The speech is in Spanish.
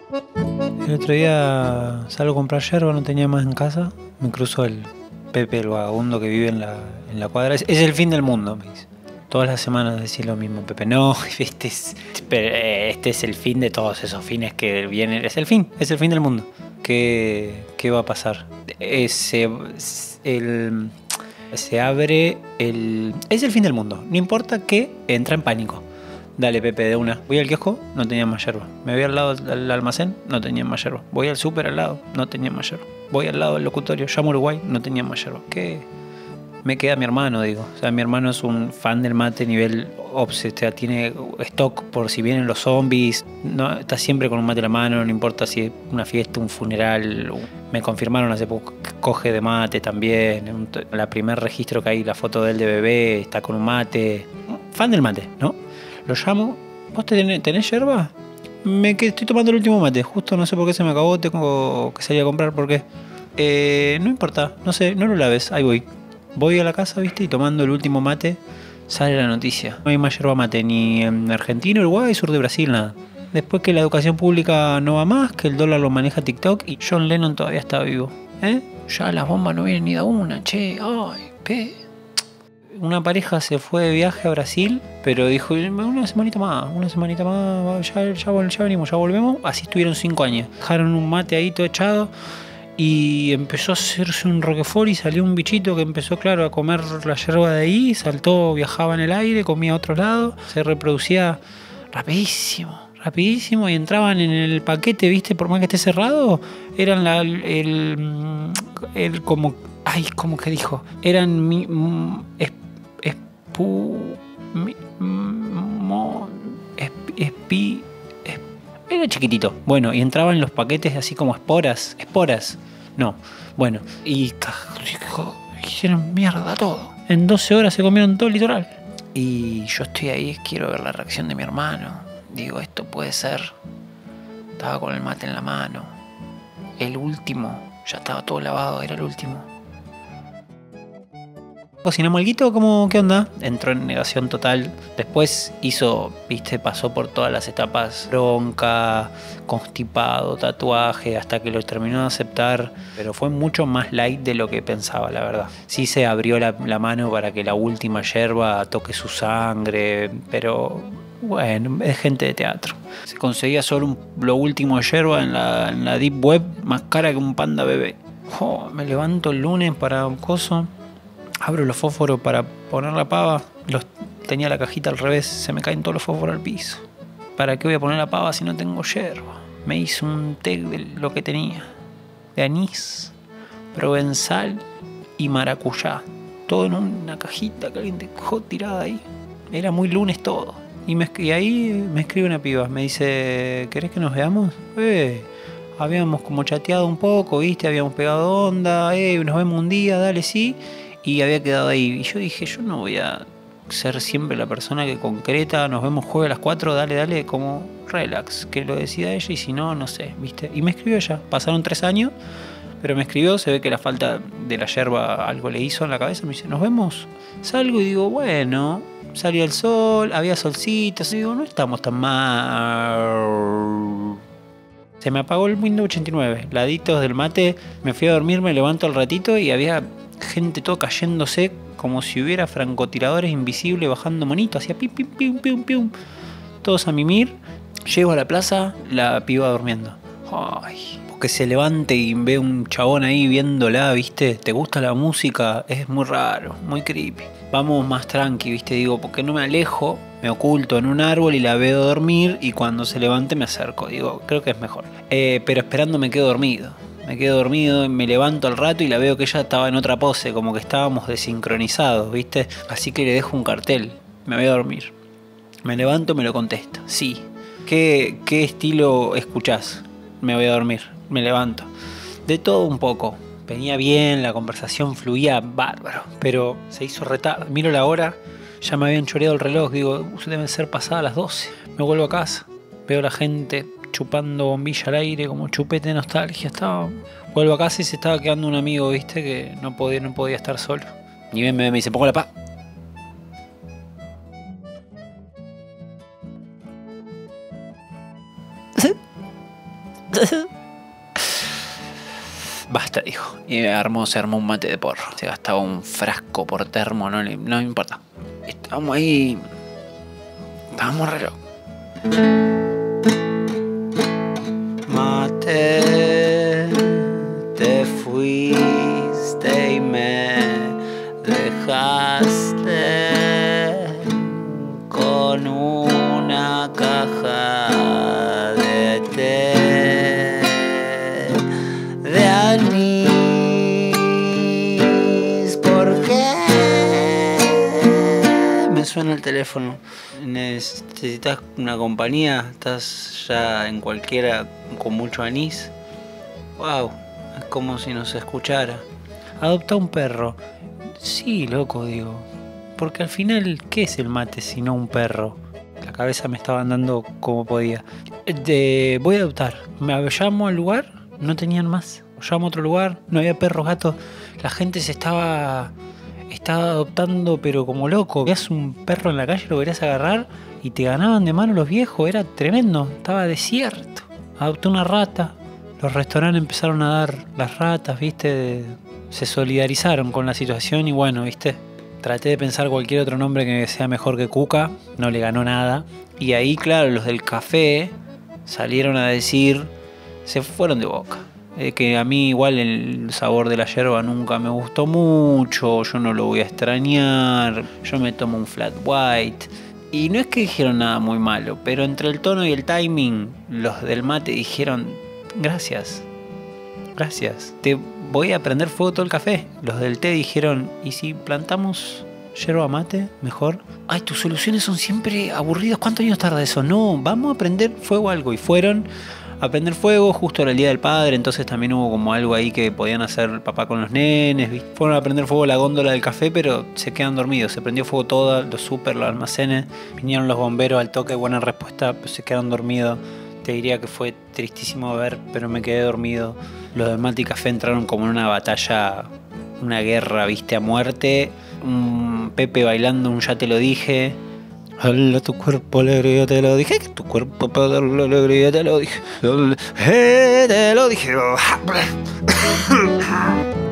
El otro día salgo a comprar yerba, no tenía más en casa. Me cruzo el Pepe, el vagabundo que vive en la cuadra. Es el fin del mundo, me dice. Todas las semanas decís lo mismo, Pepe. No, este es el fin de todos esos fines que vienen. Es el fin del mundo. ¿Qué va a pasar? Se abre el... Es el fin del mundo. No importa que entra en pánico. Dale, Pepe, de una. Voy al kiosco, no tenía más yerba. Me voy al lado del almacén, no tenía más yerba. Voy al súper al lado, no tenía más yerba. Voy al lado del locutorio, llamo a Uruguay, no tenía más yerba. ¿Qué? Me queda mi hermano, digo. O sea, mi hermano es un fan del mate nivel obse. O sea, tiene stock por si vienen los zombies. No, está siempre con un mate en la mano, no importa si es una fiesta, un funeral. Me confirmaron hace poco que coge de mate también. La primer registro que hay, la foto de él de bebé, está con un mate. Fan del mate, ¿no? Lo llamo. ¿Vos tenés yerba? Estoy tomando el último mate. Justo no sé por qué se me acabó. Tengo que salir a comprar. ¿Por qué? No importa. No sé. No lo laves. Ahí voy. Voy a la casa, ¿viste? Y tomando el último mate, sale la noticia. No hay más yerba mate ni en Argentina, Uruguay, sur de Brasil, nada. Después que la educación pública no va más, que el dólar lo maneja TikTok y John Lennon todavía está vivo. Ya las bombas no vienen ni de una, che. Ay, una pareja se fue de viaje a Brasil, pero dijo, una semanita más, ya venimos, ya volvemos. Así estuvieron 5 años. Dejaron un mate ahí todo echado y empezó a hacerse un roquefort y salió un bichito que empezó, claro, a comer la yerba de ahí, saltó, viajaba en el aire, comía a otro lado, se reproducía rapidísimo y entraban en el paquete, ¿viste? Por más que esté cerrado, eran como, ay, ¿cómo que dijo? Eran era chiquitito. Bueno, y entraban en los paquetes así como esporas. No, bueno, y hicieron mierda todo. En 12 horas se comieron todo el litoral. Y yo estoy ahí, quiero ver la reacción de mi hermano. Digo, esto puede ser. Estaba con el mate en la mano. El último, ya estaba todo lavado, era el último. Cocinamos alguito, ¿qué onda? Entró en negación total. Después pasó por todas las etapas. Bronca, constipado, tatuaje, hasta que lo terminó de aceptar. Pero fue mucho más light de lo que pensaba, la verdad. Sí se abrió la mano para que la última yerba toque su sangre, pero bueno, es gente de teatro. Se conseguía solo lo último de yerba en la Deep Web, más cara que un panda bebé. Me levanto el lunes para un coso. Abro los fósforos para poner la pava. Tenía la cajita al revés. Se me caen todos los fósforos al piso. ¿Para qué voy a poner la pava si no tengo yerba? Me hice un té de lo que tenía. De anís, provenzal y maracuyá. Todo en una cajita que alguien dejó tirada ahí. Era muy lunes todo. Y ahí me escribe una piba. Me dice, ¿querés que nos veamos? Habíamos como chateado un poco, ¿viste? Habíamos pegado onda. Nos vemos un día, dale, sí. Y había quedado ahí. Y yo dije, yo no voy a ser siempre la persona que concreta, nos vemos jueves a las 4, dale, como relax, que lo decida ella y si no, no sé, ¿viste? Y me escribió ella. Pasaron 3 años, pero me escribió, se ve que la falta de la yerba algo le hizo en la cabeza. Me dice, ¿nos vemos? Salgo y digo, bueno, salía el sol, había solcitos. Y digo, no estamos tan mal. Se me apagó el Windows 89. Laditos del mate, me fui a dormir, me levanto al ratito y había gente todo cayéndose como si hubiera francotiradores invisibles bajando monitos, hacía pim, pim, pim, pim, pim. Todos a mimir. Llego a la plaza, la piba durmiendo. Ay, porque se levante y ve un chabón ahí viéndola, ¿viste? ¿Te gusta la música? Es muy raro, muy creepy. Vamos más tranqui, ¿viste? Digo, porque no me alejo, me oculto en un árbol y la veo dormir y cuando se levante me acerco. Digo, creo que es mejor. Pero esperando me quedo dormido. Me quedo dormido y me levanto al rato y la veo que ella estaba en otra pose, como que estábamos desincronizados, ¿viste? Así que le dejo un cartel, me voy a dormir. Me levanto, me lo contesta, sí. ¿Qué estilo escuchás? Me voy a dormir, me levanto. De todo un poco. Venía bien, la conversación fluía bárbaro, pero se hizo retardo. Miro la hora, ya me habían choreado el reloj, digo, deben ser pasadas las 12. Me vuelvo a casa, veo a la gente chupando bombilla al aire como chupete de nostalgia. Vuelvo a casa y se estaba quedando un amigo, ¿viste? Que no podía estar solo. Y me dice, pongo la pava. Basta, dijo. Y se armó un mate de porro. Se gastaba un frasco por termo, no me importa. Estábamos ahí. Estábamos re locos. Mate, te fuiste y me dejaste con una caja de té de anís. ¿Por qué me suena el teléfono? ¿Necesitas una compañía? ¿Estás ya en cualquiera con mucho anís? Wow, es como si nos escuchara. Adopta un perro. Sí, loco, digo. Porque al final, ¿qué es el mate si no un perro? La cabeza me estaba andando como podía. Voy a adoptar. Me llamo al lugar, no tenían más. Llamo a otro lugar, no había perros, gatos. La gente se estaba adoptando, pero como loco. Veías un perro en la calle, lo querías agarrar y te ganaban de mano los viejos. Era tremendo, estaba desierto. Adopté una rata. Los restaurantes empezaron a dar las ratas, ¿viste? Se solidarizaron con la situación y bueno, ¿viste? Traté de pensar cualquier otro nombre que sea mejor que Cuca. No le ganó nada. Y ahí, claro, los del café salieron a decir... Se fueron de boca. Que a mí igual el sabor de la yerba nunca me gustó mucho. Yo no lo voy a extrañar. Yo me tomo un flat white. Y no es que dijeron nada muy malo, pero entre el tono y el timing, los del mate dijeron... Gracias. Gracias. Te voy a prender fuego todo el café. Los del té dijeron... ¿Y si plantamos yerba mate? Mejor. Ay, tus soluciones son siempre aburridas. ¿Cuántos años tarda eso? No, vamos a prender fuego a algo. Y fueron... a prender fuego, justo era el Día del Padre, entonces también hubo como algo ahí que podían hacer papá con los nenes, ¿viste? Fueron a prender fuego la góndola del café, pero se quedan dormidos, se prendió fuego todo, los súper, los almacenes, vinieron los bomberos al toque, buena respuesta, pero se quedaron dormidos. Te diría que fue tristísimo ver, pero me quedé dormido. Los de Mate y Café entraron como en una batalla, una guerra, viste, a muerte. Pepe bailando un Ya te lo dije. Dale a tu cuerpo alegría, te lo dije. Que tu cuerpo para darle alegría, te lo dije. Te lo dije.